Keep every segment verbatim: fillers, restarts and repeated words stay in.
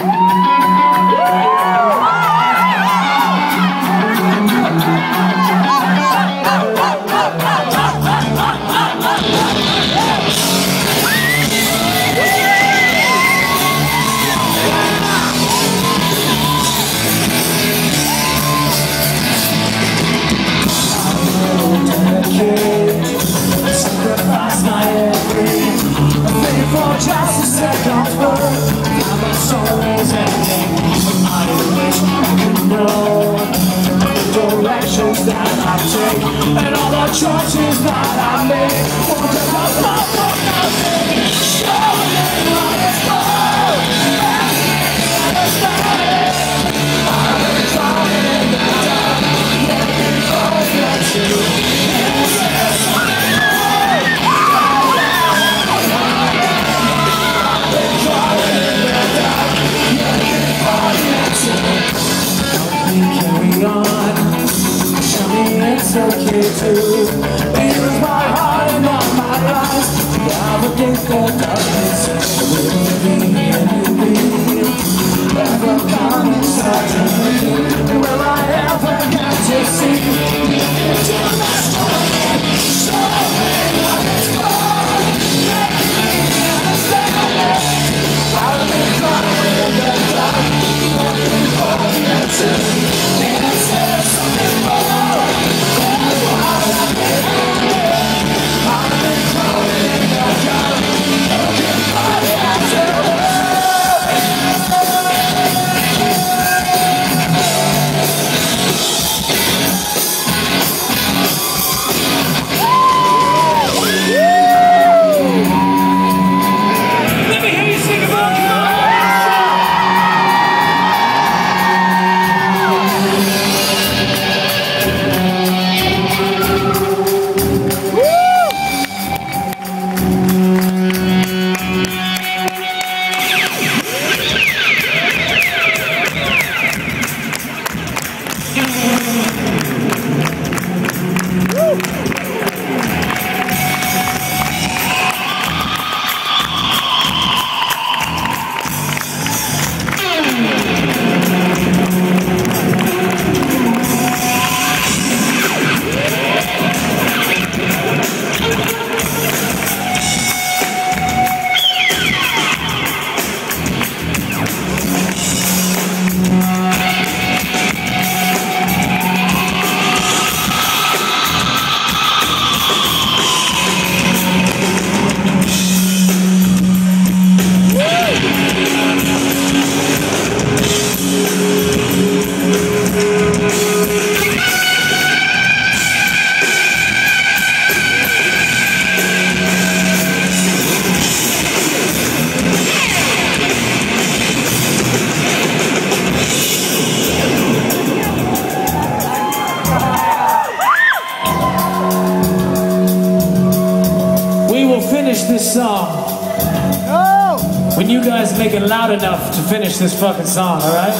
And all the choices that I made won't take up love for nothing. Show me what it's for. I've been trying in the dark, looking for you too. Is there something more? I've been trying in the dark, looking for you too. Help me carry on. It's okay too. Here's my heart and not my eyes. Navigate the darkness. Will be and be ever come inside to me? Will I ever get to see into the story? Show me what it's for. Make me understand it. I've been crying in the dark, looking for the answer. Is there something more? This song no. When you guys make it loud enough to finish this fucking song, all right?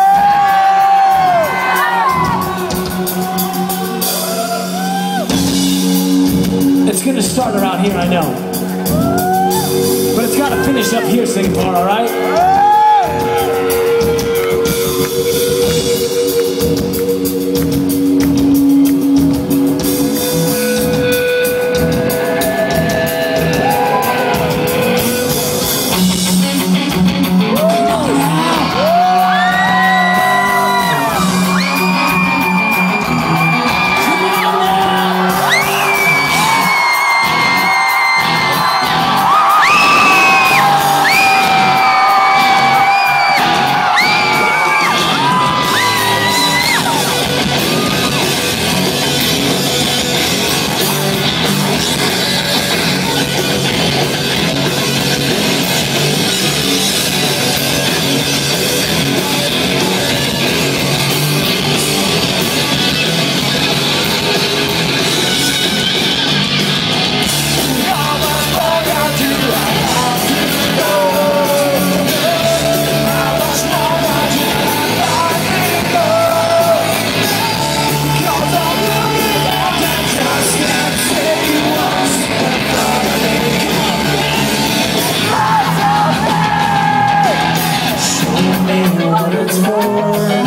It's gonna start around here, I know, but it's gotta finish up here, Singapore, all right? it's for.